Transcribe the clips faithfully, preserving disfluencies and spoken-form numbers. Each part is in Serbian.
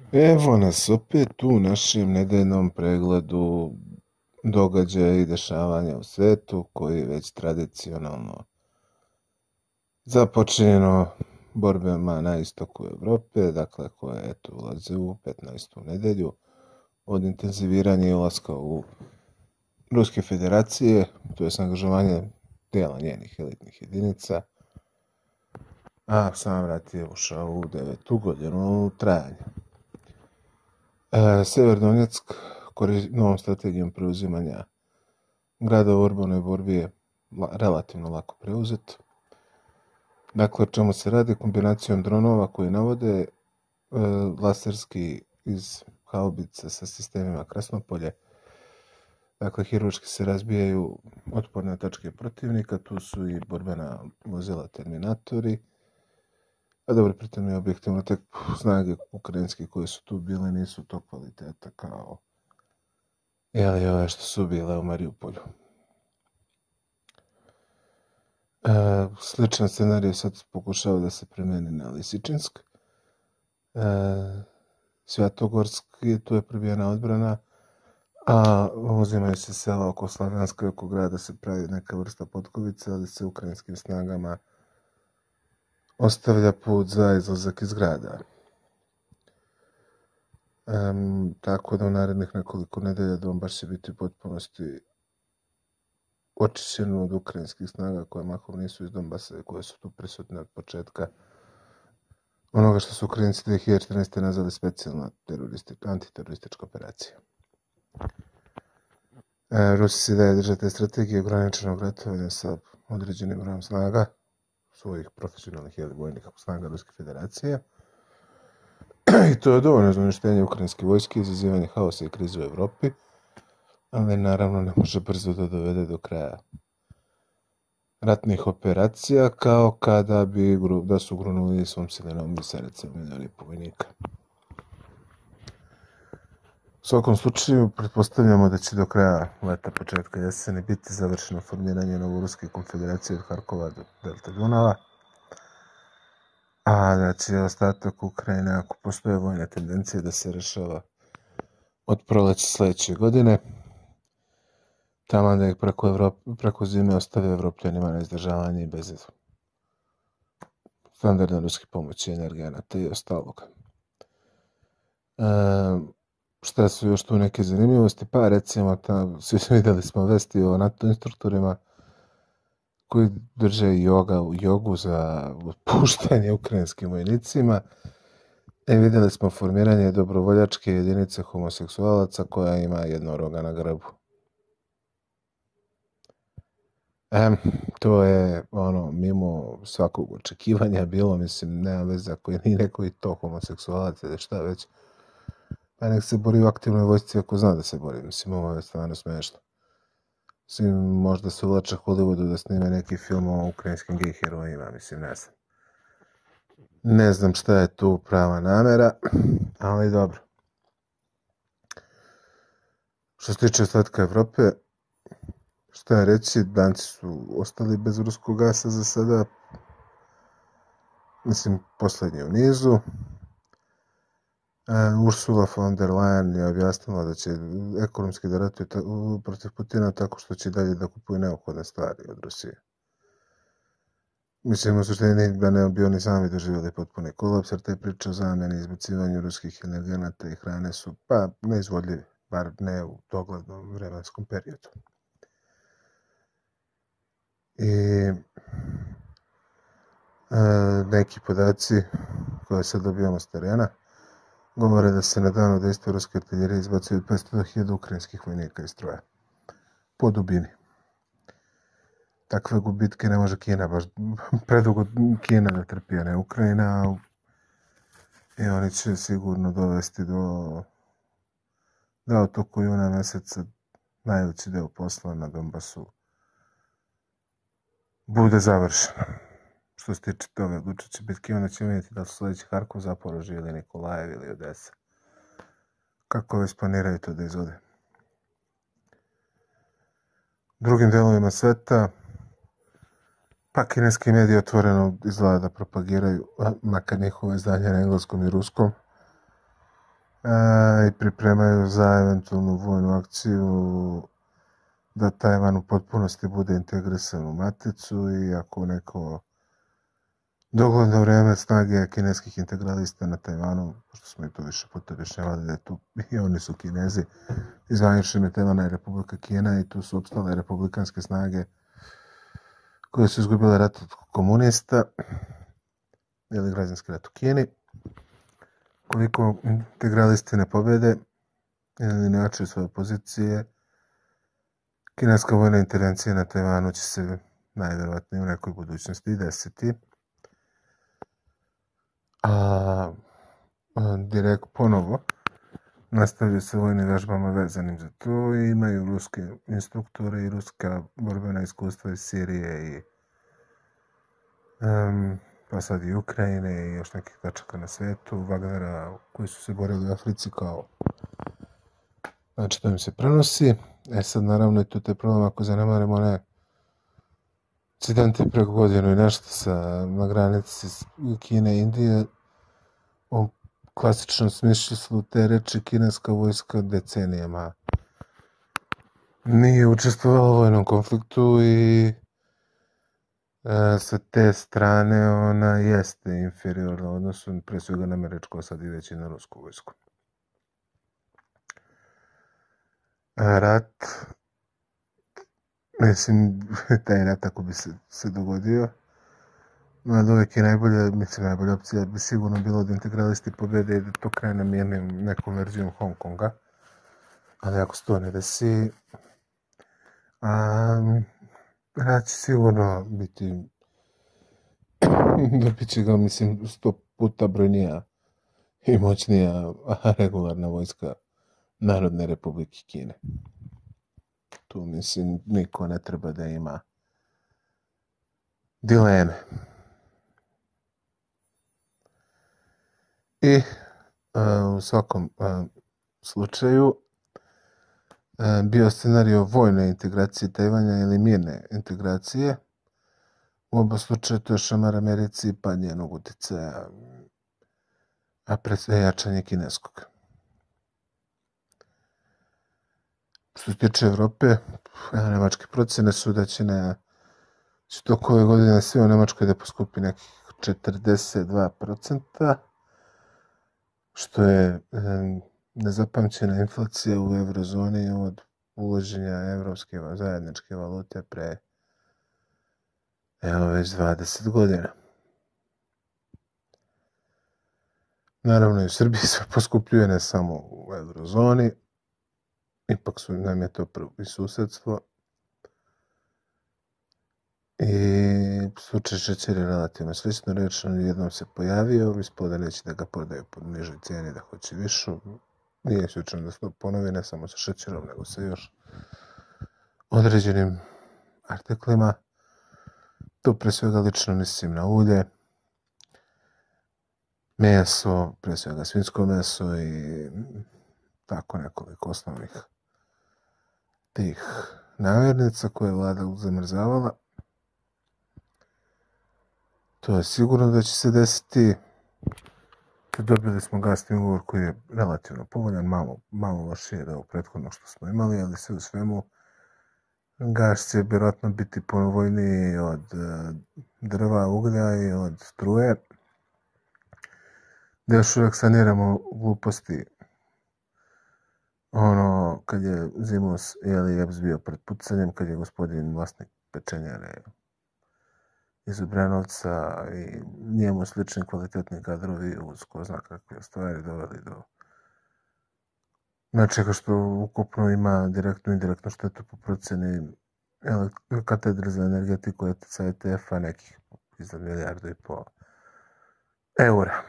Evo nas opet u našem nedeljnom pregledu događaja i dešavanja u svetu koji već tradicionalno započinjeno borbama na istoku Evrope, dakle koje eto ulaze u petnaestu nedelju od intenziviranja i ulaska u Ruske federacije, to je angažovanje dela njenih elitnih jedinica, a sam rat je ušao u devetu godinu trajanja. E, Sever Donjeck novom strategijom preuzimanja grada u urbanoj borbi je la, relativno lako preuzet. Dakle, o čemu se radi? Kombinacijom dronova koji navode e, laserski iz haubice sa sistemima Krasnopolje. Dakle, hiruški se razbijaju otporne tačke protivnika, tu su i borbena vozila Terminatori. A dobro, pritom je objektivno tek snage ukrajinske koje su tu bile nisu to kvaliteta kao jeli ove što su bile u Mariupolju. E, sličan scenarij sad pokušava da se premeni na Lisičinsk. E, Svetogorsk, tu je prebijena odbrana, a uzimaju se sela oko Slavijanska i oko grada se pravi neka vrsta potkovice, ali se ukrajinskim snagama ostavlja put za izlazak iz grada. Um, tako da u narednih nekoliko nedelja Donbaš će biti u potpunosti očišćen od ukrajinskih snaga koje mahom nisu iz Donbasa i koje su tu prisutne od početka onoga što su Ukrajinci dve hiljade četrnaeste. nazvali specijalna antiteroristička operacija. E, Rusi se daje držati strategije ograničenog ratovanja sa određenim brojem snaga svojih profesionalnih ili vojnih snaga Ruske federacije. I to je dovoljno za uništenje ukrajinske vojske, izazivanje haosa i krize u Evropi, ali naravno ne može brzo da dovede do kraja ratnih operacija, kao kada bi da su grunuli svom silinom i sa recimo milijon i po vojnika. U svakom slučaju, pretpostavljamo da će do kraja leta, početka jeseni biti završeno formiranje Novoruske konfederacije od Harkova do Delta Dunava, a da će ostatak Ukrajine, ako postoje vojne tendencije, da se rešava od proleća sledeće godine, tamo da ih preko, Evrope, preko zime ostave Evropljanima na izdržavanje i bez standardne ruske pomoći, energenata i ostalog. E, šta su još tu neke zanimljivosti? Pa recimo, tam, svi videli smo vesti o NATO instruktorima koji drže joga, jogu za otpuštanje ukrajinskim vojnicima. E, videli smo formiranje dobrovoljačke jedinice homoseksualaca koja ima jednoroga na grbu. E, to je ono mimo svakog očekivanja bilo, mislim, nema veze ako je ni neko i to homoseksualac ili šta već. Pa nek se bori u aktivnoj vojsci ako zna da se bori, mislim, ovo je stvarno smešno. Mislim, možda se ulače Hollywoodu da snime neki film o ukrajinskim gej herojima, mislim, ne znam. Ne znam šta je tu prava namera, ali dobro. Što se tiče ostatka Evrope, šta je reći, Danci su ostali bez ruskog gasa za sada. Mislim, poslednji u nizu. Uh, Ursula von der Leyen je objasnila da će ekonomski da ratuje protiv Putina tako što će dalje da kupuje neophodne stvari od Rusije. Mislim, u suštini da ne bi oni sami doživjeli potpuni kolaps, jer te priče o zamjeni i izbacivanju ruskih energenata i hrane su pa neizvodljivi, bar ne u doglednom vremenskom periodu. I uh, neki podaci koje sad dobijamo s terena govore da se na danu dejstva ruske artiljerije izbacuje petsto hiljada ukrajinskih vojnika iz stroja. Po dubini. Takve gubitke ne može Kina, baš predugo Kina da trpi, a ne Ukrajina. I oni će sigurno dovesti do da u toku juna meseca najveći deo posla na Donbasu bude završen. Što se tiče toga, odlučit bitke, onda ćemo vidjeti da su sledeći Harkov, Zaporožje ili Nikolajev ili Odesa. Kako već planiraju to da izvode. Drugim delovima sveta, pa kineski mediji otvoreno izgleda da propagiraju, makar njihove izdanje na engleskom i ruskom, a, i pripremaju za eventualnu vojnu akciju da Tajvan u potpunosti bude integrisan u maticu i ako neko dogledno vreme snage kineskih integralista na Tajvanu, pošto smo i to više puta objašnjavali da je tu i oni su Kinezi, izvaničnim je Tajvana i Republika Kina i tu su opstale republikanske snage koje su izgubile rat od komunista ili građanski rat u Kini. Koliko integralisti ne pobede ili ne jačaju svoje pozicije, kineska vojna intervencija na Tajvanu će se najvjerovatnije u nekoj budućnosti desiti. A, a direkt ponovo nastavljaju se vojnim vežbama vezanim za to i imaju ruske instruktore i ruska borbena iskustva iz Sirije i um, pa sad i Ukrajine i još nekih tačaka na svetu, Wagnera koji su se borili u Africi kao, znači to im se prenosi. E sad naravno je tu te problem ako zanemarimo one incidente preko godinu i nešto sa, na granici Kine i Indije, u klasičnom smislu te reči kineska vojska decenijama nije učestvovala u vojnom konfliktu i e, sa te strane ona jeste inferiorna u odnosu pre svega na američku, a sad i već i na rusku vojsku. Rat, mislim, taj rat ako bi se, se dogodio, od uvijek je najbolja, mislim, najbolja opcija bi sigurno bilo da integralisti pobede i da to krene mirnim nekom verzijom Hong Konga, ali ako se to ne desi, a, rat će sigurno biti, dobit će ga, mislim, sto puta brojnija i moćnija regularna vojska Narodne Republike Kine. Tu, mislim, niko ne treba da ima dileme. I a, u svakom a, slučaju a, bio scenario vojne integracije Tajvanja ili mirne integracije. U oba slučaja to je šamar Americi pa njenog uticaja, a pred sve jačanje kineskog. Što se tiče Evrope, nemačke procene su da će na toku ove godine sve u Nemačkoj da poskupi nekih četrdeset dva procenta, što je e, nezapamćena inflacija u eurozoni od uvođenja evropske zajedničke valute pre evo već dvadeset godina. Naravno i u Srbiji se poskupljuje ne samo u eurozoni, ipak su, nam je to prvo i susedstvo. I slučaj šećer je relativno slično rečeno, jednom se pojavio, ispod da neće da ga prodaju po nižoj cijeni, da hoće višu. Nije slučajno da se to ponovi, ne samo sa šećerom, nego sa još određenim artiklima. Tu pre svega lično mislim na ulje, meso, pre svega svinjsko meso i tako nekoliko osnovnih tih namirnica koje je vlada zamrzavala. To je sigurno da će se desiti. Dobili smo gasni ugovor koji je relativno povoljan, malo, malo lošije od ovog prethodnog što smo imali, ali sve u svemu gas će vjerojatno biti povoljniji od drva, uglja i od struje. Da još uvijek saniramo gluposti. Ono, kad je Zimus ili Eps bio pred pucanjem, kad je gospodin vlasnik pečenjare iz Obrenovca i njemu slični kvalitetni kadrovi uz ko zna kakve stvari doveli do nečega što ukupno ima direktnu i indirektnu štetu po proceni katedre za energetiku E T F-a nekih iznad milijardu i po eura.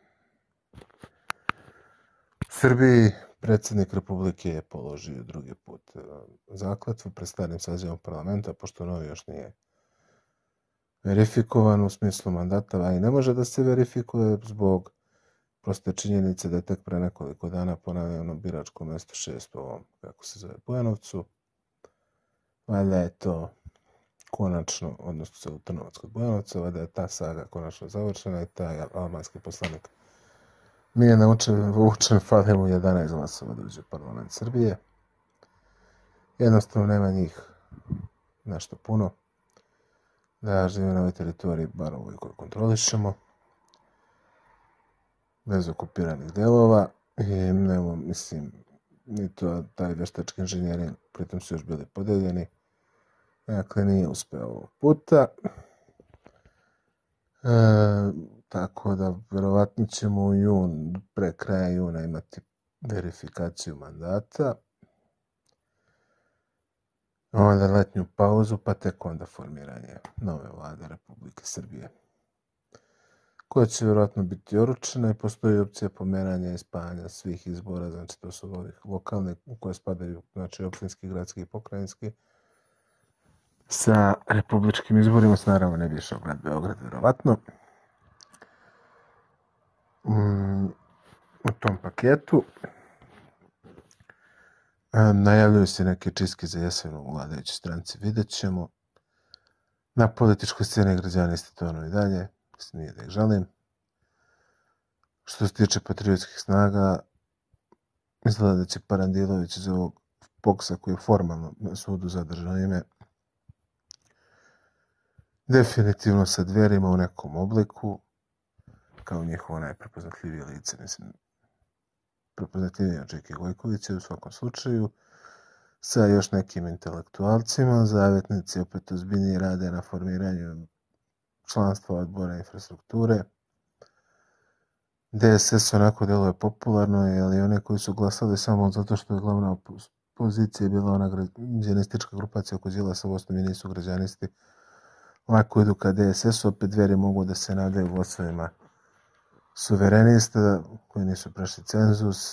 U Srbiji predsjednik Republike je položio drugi put zakletvu pred starim sazivom parlamenta, pošto novi još nije verifikovan u smislu mandata, a i ne može da se verifikuje zbog proste činjenice da je tek pre nekoliko dana ponavljano biračko mjesto šest u ovom, kako se zove, Bujanovcu. Valjda je to konačno, odnosno se u Trnovac kod Bujanovca, valjda je ta saga konačno završena i taj albanski poslanik Nije naučen, vučen, fali mu jedanaest glasova da uđe u parlament Srbije. Jednostavno nema njih nešto puno. Da žive na ovoj teritoriji, bar ovoj koju kontrolišemo, bez okupiranih delova i nemo, mislim, ni to taj veštački inženjering, pritom su još bili podeljeni. Dakle, nije uspeo ovog puta. E, tako da, verovatno ćemo u jun, pre kraja juna imati verifikaciju mandata. Onda letnju pauzu, pa tek onda formiranje nove vlade Republike Srbije, koja će vjerojatno biti oročena i postoji opcija pomeranja i spajanja svih izbora, znači to su ovih lokalne u koje spadaju, znači opštinski, gradski i pokrajinski, sa republičkim izborima, s naravno ne bi išao grad Beograd, vjerovatno. Mm, u tom paketu e, najavljuju se neke čistke za jesen u vladajućoj stranci, vidjet ćemo. Na političkoj sceni građani ste to ono i dalje, nije da ih žalim. Što se tiče patriotskih snaga, izgleda da će Parandilović iz ovog poksa koji je formalno na sudu zadržao ime definitivno sa Dverima u nekom obliku, kao njihovo najprepoznatljivije lice, mislim, prepoznatljivije od Žike Gojkovića u svakom slučaju, sa još nekim intelektualcima, zavetnici opet ozbiljnije rade na formiranju članstva odbora infrastrukture. D S S onako deluje popularno, ali one koji su glasali samo zato što je glavna opozicija bila ona građanistička grupacija oko Đilasa, u osnovi nisu građanisti, lako idu ka D S S-u, opet Dveri mogu da se nadaju glasovima suverenista koji nisu prešli cenzus,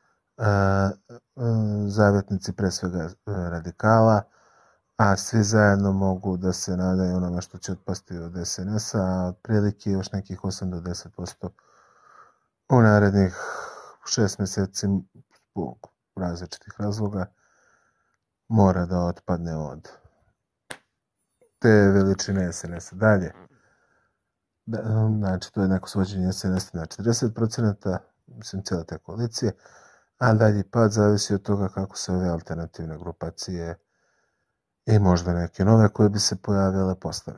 zavetnici pre svega radikala, a svi zajedno mogu da se nadaju onome što će otpasti od S N S-a, a otprilike još nekih osam do deset posto u narednih šest mjeseci zbog različitih razloga mora da otpadne od te veličine S N S-a. Dalje, da, znači to je neko svođenje S N S-a na četrdeset procenata, mislim cijela te koalicije, a dalje pad zavisi od toga kako se ove alternativne grupacije i možda neke nove koje bi se pojavile postave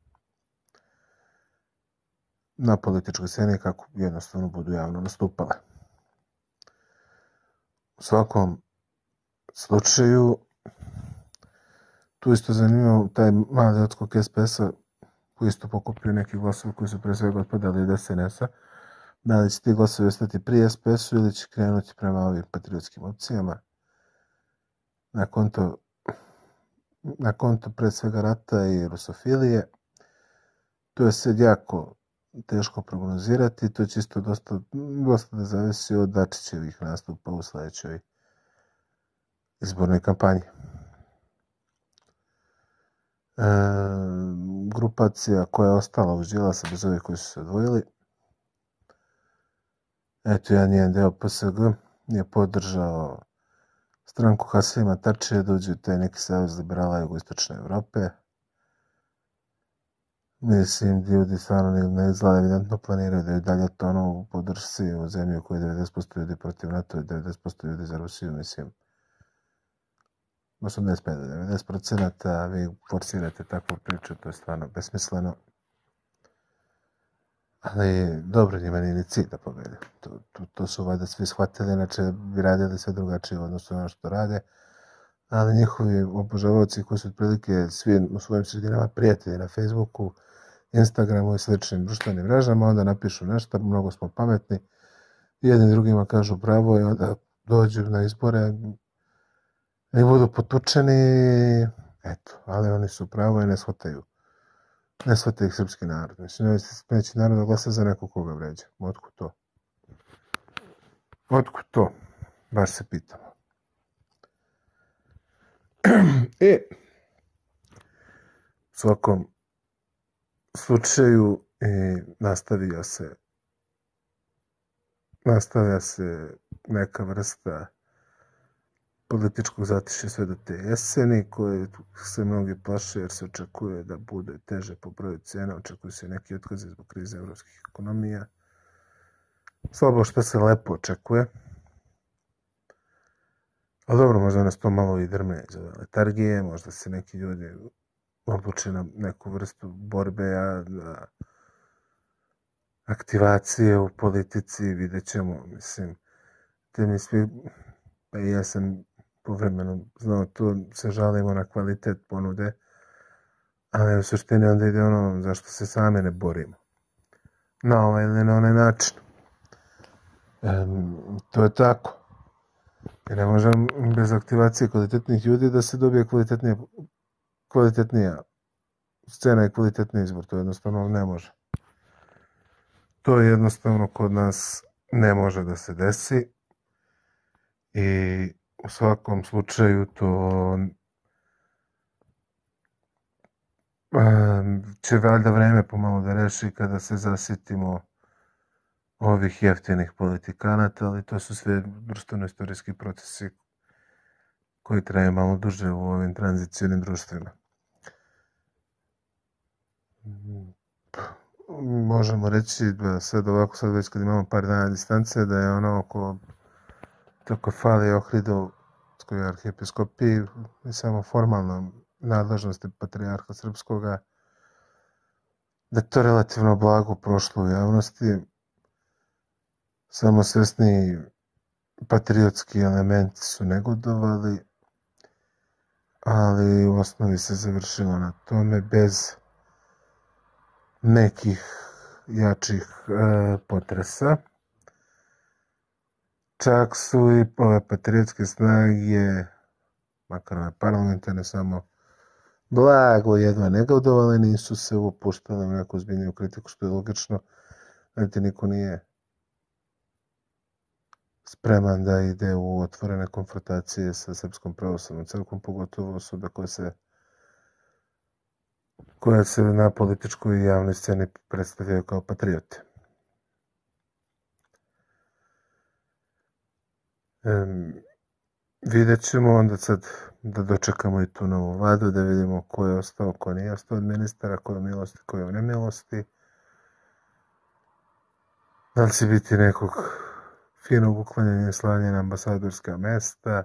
na političkoj sceni, kako jednostavno budu javno nastupale. U svakom slučaju, tu isto zanimljivo, taj mali odskok S P S-a koji isto pokupio neki glasovi koji su pre svega otpadali od S N S-a, da li će ti glasovi ostati pri S P S-u ili će krenuti prema ovim patriotskim opcijama na konto na konto pre svega rata i rusofilije. To je sad jako teško prognozirati, to će isto dosta, dosta da zavisi od Dačićevih nastupa u sledećoj izbornoj kampanji. E, grupacija koja je ostala uz Đilasa bez ovih koji su se odvojili, eto jedan jedan deo P S G je podržao stranku Hasima Tačija da uđe u taj neki savez liberala jugoistočne Evrope. Mislim, ljudi stvarno ne izgleda evidentno planiraju da je dalje to ono u podršci u zemlji u kojoj je devedeset posto ljudi protiv NATO i devedeset posto ljudi za Rusiju, mislim. osamdeset pet do devedeset procenata, vi forsirate takvu priču, to je stvarno besmisleno. Ali dobro, njima nije ni cilj da pobede. To, to, to su valjda svi shvatili, inače bi radili sve drugačije u odnosu na ono što rade. Ali njihovi obožavaoci koji su otprilike svi u svojim sredinama prijatelji na Facebooku, Instagramu i sličnim društvenim mrežama, onda napišu nešto, mnogo smo pametni, jedni drugima kažu bravo i onda dođu na izbore i budu potučeni, eto, ali oni su pravo i ne shvataju. Ne shvata ih srpski narod. Mislim, neće narod da glasa za nekog koga vređa. Otkud to? Otkud to? Baš se pitamo. I u svakom slučaju e, nastavlja se nastavlja se neka vrsta političkog zatišja sve do te jeseni, koje se mnogi plaše jer se očekuje da bude teže po broju cena, očekuju se neki otkaze zbog krize evropskih ekonomija. slabo što se lepo očekuje. Ali dobro, možda nas to malo i drmne iz ove letargije, možda se neki ljudi odluče na neku vrstu borbe, a na aktivacije u politici, vidjet ćemo, mislim, te mi svi, pa i ja sam povremeno znao to, se žalimo na kvalitet ponude, ali u suštini onda ide ono zašto se sami ne borimo. Na ovaj ili na onaj način. Um, to je tako. I ne možem bez aktivacije kvalitetnih ljudi da se dobije kvalitetnija, kvalitetnija scena i kvalitetni izbor. To jednostavno ne može. To jednostavno kod nas ne može da se desi i u svakom slučaju to će valjda vreme pomalo da reši kada se zasitimo ovih jeftinih politikanata, ali to su sve društveno-istorijski procesi koji traju malo duže u ovim tranzicijnim društvima. Možemo reći da sad ovako, sad već kad imamo par dana distance, da je ono oko tako fali Ohridovskoj arhijepiskopiji i samo formalno nadležnosti patrijarha srpskoga, da to relativno blago prošlo u javnosti. Samo svesni patriotski elementi su negodovali, ali u osnovi se završilo na tome bez nekih jačih e, potresa. Čak su i ove patriotske snage, makar ove parlamentarne, samo blago jedva negodovali, nisu se upuštali u neku ozbiljniju kritiku, što je logično, znate, niko nije spreman da ide u otvorene konfrontacije sa Srpskom pravoslavnom crkvom, pogotovo osobe koje se koje se na političkoj i javnoj sceni predstavljaju kao patriote. Um, vidjet ćemo onda sad da dočekamo i tu novu vladu, da vidimo ko je ostao, ko nije ostao od ministara, ko je u milosti, ko je u nemilosti. Da li će biti nekog finog uklanjanja i slanja na ambasadorska mesta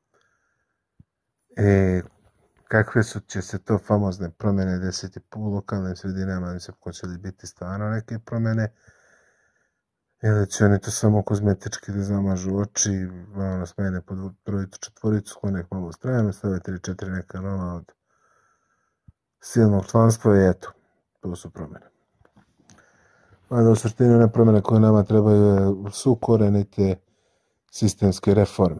i kakve su će se to famozne promjene desiti po lokalnim sredinama, ali se hoće li biti stvarno neke promjene ili će oni to samo kozmetički da zamažu oči, ono smene po trojicu, četvoricu, sklone ih malo u stranu, stave tri, četiri neka nova od silnog članstva i eto, to su promjene. Onda u suštini one promjene koje nama trebaju su korenite sistemske reforme.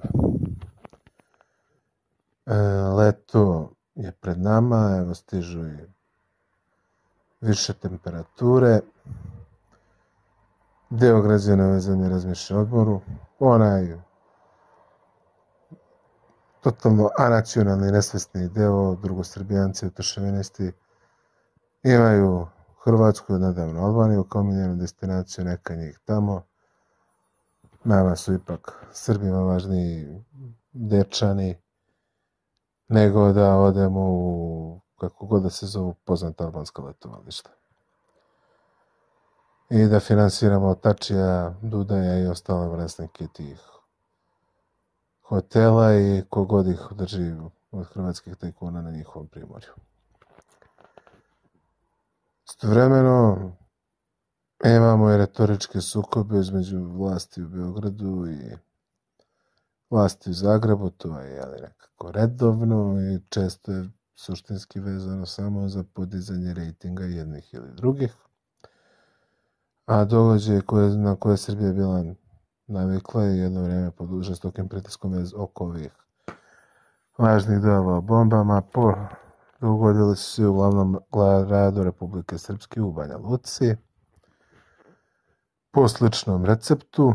E, leto je pred nama, evo stižu i više temperature. Deo građana ove zemlje razmišlja o odmoru. Onaj totalno anacionalni, nesvesni deo, drugosrbijanci, otoševinisti, imaju Hrvatsku i nedavno Albaniju kao miljenu destinaciju, neka njih tamo. Nama su ipak Srbima važniji Dečani nego da odemo u, kako god da se zovu, poznata albanska letovališta. I da finansiramo Tačija, Dudaja i ostale vlasnike tih hotela i kogod ih drži od hrvatskih tajkuna na njihovom primorju. Istovremeno imamo i retoričke sukobe između vlasti u Beogradu i vlasti u Zagrebu, to je jeli, nekako redovno i često je suštinski vezano samo za podizanje rejtinga jednih ili drugih. A događaje koje, na koje je Srbija bila navikla je jedno vrijeme pod žestokim pritiskom vez oko ovih važnih dojava o bombama. Po, dogodili su se u glavnom gradu Republike Srpske u Banja Luci po sličnom receptu.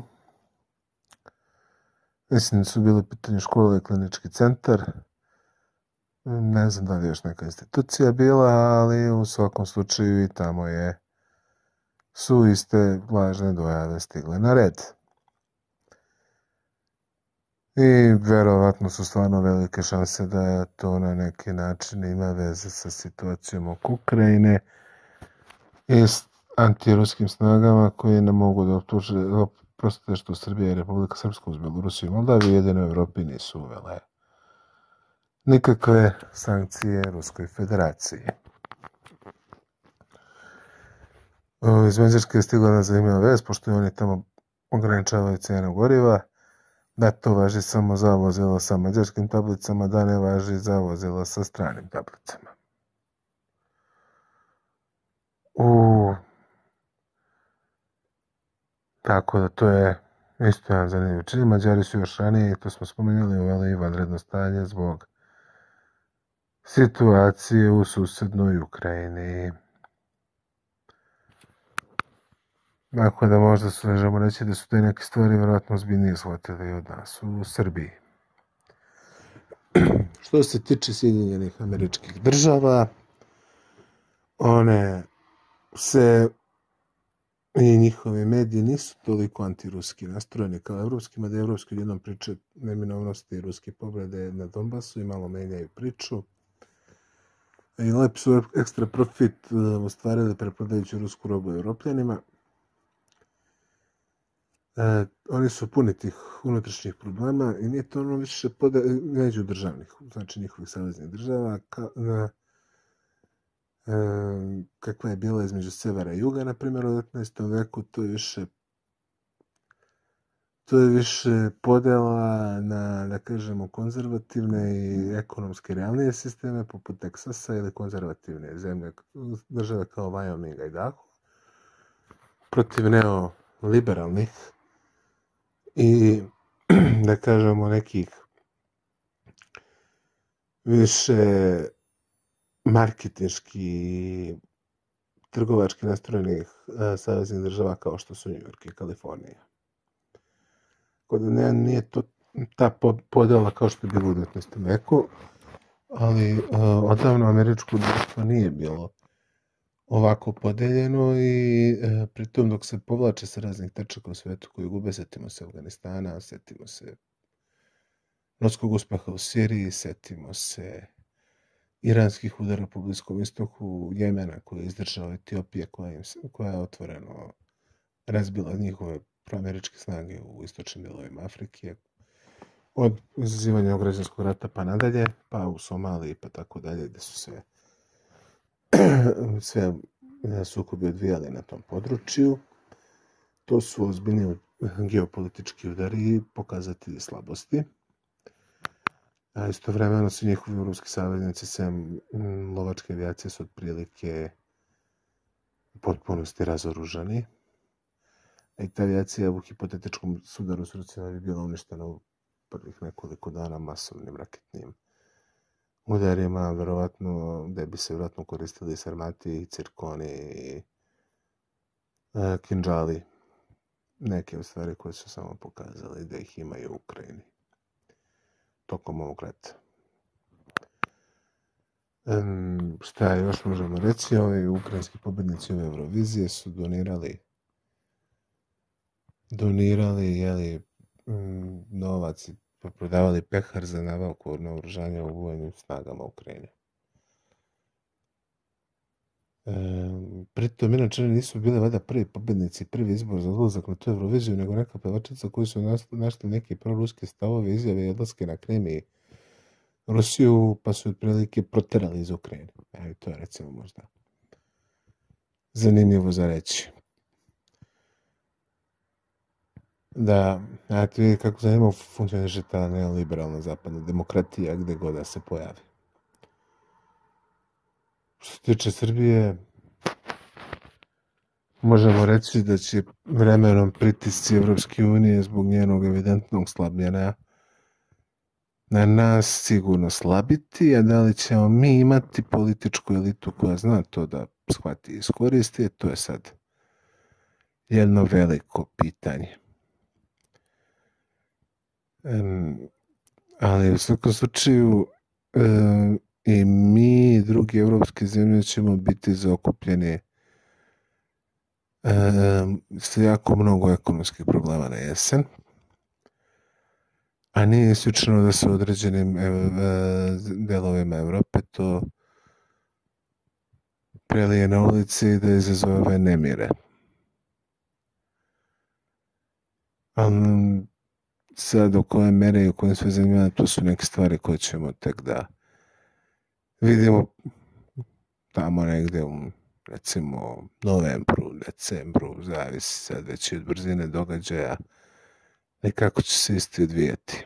Mislim da su bili pitanje škole i klinički centar. Ne znam da li je još neka institucija bila, ali u svakom slučaju i tamo je su iste važne dojave stigle na red. I verovatno su stvarno velike šanse da to na neki način ima veze sa situacijom oko Ukrajine i s antiruskim snagama koje ne mogu da optuže, prosto što Srbija i Republika Srpska uz Belorusiju i Moldaviju jedino u Evropi nisu uvele nikakve sankcije Ruskoj federaciji. Iz Mađarske je stigla na zanimljiva vest, pošto oni tamo ograničavaju cenu goriva, da to važi samo za vozila sa mađarskim tablicama, da ne važi za vozila sa stranim tablicama. U... Tako da to je isto jedan zanimljiv čin. Mađari su još ranije, to smo spomenuli, uveli vanredno stanje zbog situacije u susednoj Ukrajini. Tako da možda se možemo reći da su te neke stvari vjerojatno ozbiljnije shvatili od nas u Srbiji. Što se tiče Sjedinjenih Američkih Država, one se i njihovi mediji nisu toliko antiruski nastrojeni kao evropski, mada evropski jednom priče neminovnosti ruske povrede na Donbasu i malo menjaju priču. I lepi su ekstra profit ostvarili preprodajući rusku robu evropljanima. E, oni su puni tih unutrašnjih problema i nije to ono više među državnih, znači njihovih saveznih država, ka, na, e, kakva je bila između severa i juga, na primjer, u devetnaestom veku, to je više to je više podela na, da kažemo, konzervativne i ekonomske realnije sisteme, poput Teksasa, ili konzervativne zemlje, države kao Wyoming i Idaho, protiv neoliberalnih i, da kažemo, nekih više marketinški trgovački nastrojenih saveznih država kao što su New York i Kalifornija. Kod ne, nije to ta podela kao što je bilo u devetnaestom veku, ali uh, odavno američko društvo nije bilo ovako podeljeno i uh, pritom dok se povlače sa raznih tačaka u svetu koji gube, setimo se Afganistana, setimo se ruskog uspeha u Siriji, setimo se iranskih udara po Bliskom istoku, Jemena koji je izdržao Etiopije, koja, im, koja je otvoreno razbila njihove proameričke snage u istočnim delovima Afrike, od izazivanja građanskog rata pa nadalje, pa u Somaliji pa tako dalje, gde su sve, sve sukobi odvijali na tom području. To su ozbiljni geopolitički udari i pokazatelji slabosti. A istovremeno su njihovi ruski saveznici, sem lovačke avijacije, su otprilike u potpunosti razoružani. I ta avijacija u hipotetičkom sudaru s Rusima bi bila uništena u prvih nekoliko dana masovnim raketnim udarima, verovatno, gde bi se verovatno koristili sarmati, cirkoni i e, kinđali. Neke u stvari koje su samo pokazali da ih imaju u Ukrajini tokom ovog rata. Um, šta još možemo reći? Ovi ukrajinski pobednici ove Eurovizije su donirali donirali jeli, um, novac i prodavali pehar za nabavku naoružanja u vojnim snagama Ukrajine. Um, pritom, inače, nisu bile vada prvi pobednici, prvi izbor za odlazak na tu Euroviziju, nego neka pevačica koji su našli neke proruske stavove, izjave i odlaske na Krim i Rusiju, pa su otprilike proterali iz Ukrajine. Evo, to je recimo možda zanimljivo za reći. Da, znate vidjeti kako zanimljivo funkcioniše ta neoliberalna zapadna demokratija gde god da se pojavi. Što se tiče Srbije, možemo reći da će vremenom pritisci Evropske unije zbog njenog evidentnog slabljenja na nas sigurno slabiti, a da li ćemo mi imati političku elitu koja zna to da shvati i iskoristi, to je sad jedno veliko pitanje. Um, ali u svakom slučaju um, i mi i drugi evropske zemlje ćemo biti zaokupljeni um, sa jako mnogo ekonomskih problema na jesen. A nije isključeno da se u određenim delovima Evrope to prelije na ulici i da izazove nemire. Um, sad do koje mere i u kojim sve zemljama, to su neke stvari koje ćemo tek da vidimo tamo negde u, recimo, novembru, decembru, zavisi sad već i od brzine događaja i kako će se isti odvijeti.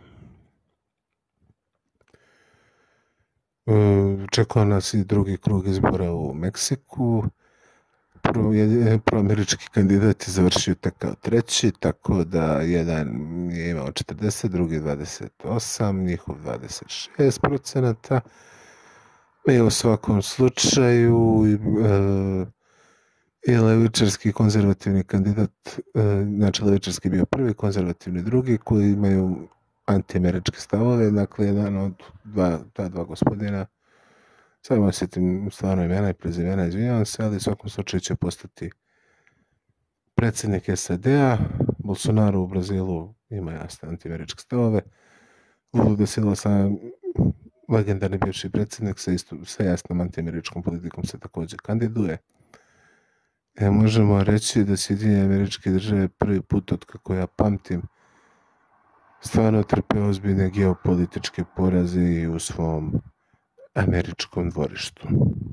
Čekao nas i drugi krug izbora u Meksiku. Prvo, proamerički kandidat je završio tek kao treći, tako da jedan je imao četrdeset, drugi dvadeset osam, njihov dvadeset šest procenata. I u svakom slučaju e, i levičarski konzervativni kandidat, e, znači levičarski bio prvi, konzervativni drugi, koji imaju antiameričke stavove, dakle jedan od dva, ta dva gospodina, sad vam sjetim stvarno imena i prezimena, izvinjavam se, ali u svakom slučaju će postati predsjednik S A D-a. Bolsonaro u Brazilu ima jasne antiameričke stavove. Lula da Silva sam legendarni bivši predsjednik sa, isto, sa jasnom antiameričkom politikom se također kandiduje. E, možemo reći da Sjedinjene Američke Države prvi put od kako ja pamtim stvarno trpe ozbiljne geopolitičke poraze i u svom američkom dvorištu.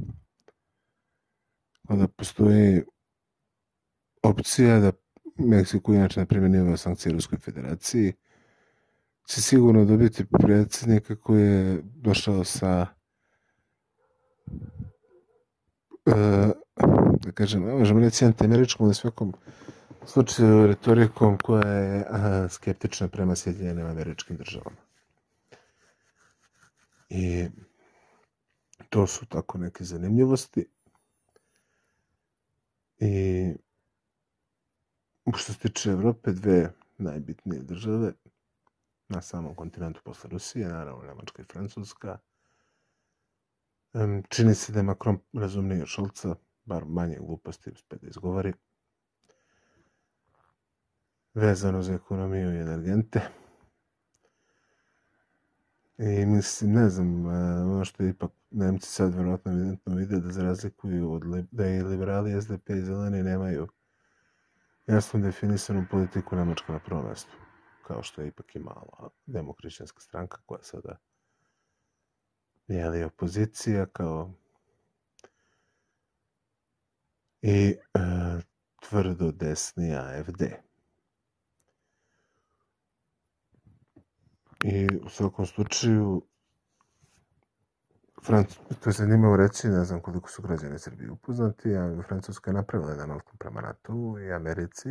Onda postoji opcija da Meksiko inače ne primjenjuje sankcije Ruskoj federaciji, će sigurno dobiti predsjednika koji je došao sa uh, da kažem, možemo reći antiameričkom, ali svakom slučaju retorikom koja je uh, skeptična prema Sjedinjenim Američkim Državama. I to su tako neke zanimljivosti. I što se tiče Evrope, dve najbitnije države na samom kontinentu posle Rusije, naravno Nemačka i Francuska. Um, čini se da je Macron razumniji od Šolca, bar manje gluposti uspije da izgovori, vezano za ekonomiju i energente. I mislim, ne znam, ono što je ipak Nemci sad vjerojatno evidentno vide da za razlikuju od li, da i liberali, S D P i zeleni nemaju jasno definisanu politiku Nemačka na prvom mjestu, kao što je ipak imala Demohrišćanska stranka koja sada je li opozicija kao i e, tvrdo desni A F D. I u svakom slučaju Franc... to je zanimljivo reći, ne znam koliko su građani Srbije upoznati, a Francuska je napravila jedan otklon prema NATO-u i Americi.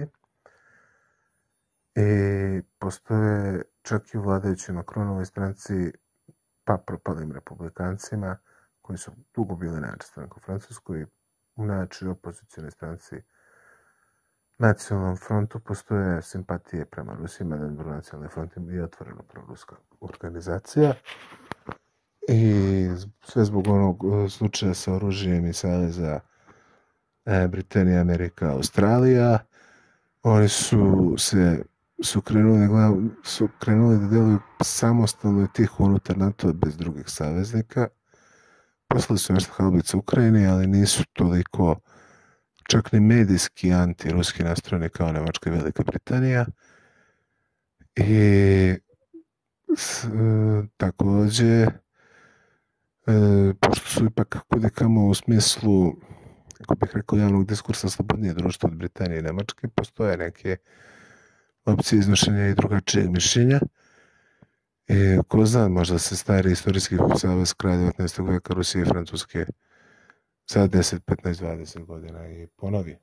I postoje čak i u vladajućoj Macronovoj stranci, pa propalim republikancima, koji su dugo bili najjača stranka u Francuskoj, u najjačoj opozicijnoj stranci Nacionalnom frontu postoje simpatije prema Rusima, da je Nacionalni front je otvoreno proruska organizacija. I sve zbog onog slučaja sa oružjem i saveza e, Britanija, Amerika, Australija. Oni su se su krenuli, su krenuli da deluju samostalno i tiho unutar NATO bez drugih saveznika. Poslali su nešto haubica Ukrajini, ali nisu toliko čak ni medijski anti-ruski nastrojeni kao Nemačka i Velika Britanija. I s, e, također E, pošto su ipak kudikamo u smislu, kako bih rekao, javnog diskursa slobodnije društvo od Britanije i Nemačke, postoje neke opcije iznošenja i drugačijeg mišljenja. E, ko zna, možda se stari istorijski savez kraja devetnaestog veka Rusije i Francuske za deset, petnaest, dvadeset godina i ponovi.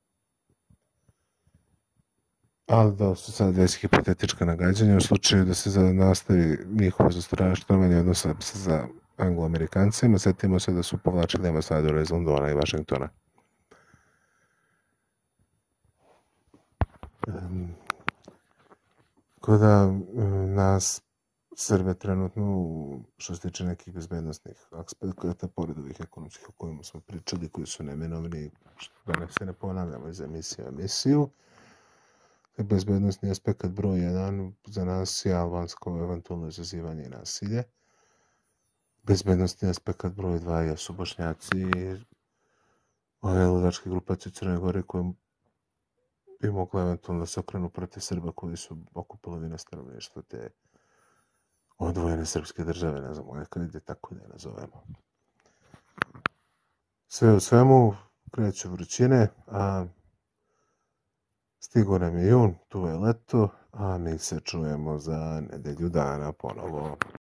Ali da su sad već hipotetička nagađanja u slučaju da se za, nastavi njihovo zastrašavanje odnosa za Anglo-Amerikancima. Sjetimo se da su povlačili ambasadora iz Londona i Vašingtona. Um, Kada um, nas Srbe trenutno, što se tiče nekih bezbednostnih aspekata, pored ovih ekonomskih o kojima smo pričali, koji su neminovni, da ne se ne ponavljamo iz emisije u emisiju, bezbednostni aspekt broj jedan za nas je albansko eventualno izazivanje i nasilje. Bezbednostni aspekt broj dva je su Bošnjaci i ove ludačke grupacije Crne Gore koje bi moglo eventualno da se okrenu protiv Srba koji su okupili polovinu stanovništva te odvojene srpske države, ne znam, kako ide tako da je nazovemo. Sve u svemu, kreću vrućine, a stigo nam je jun, tu je leto, a mi se čujemo za nedelju dana ponovo.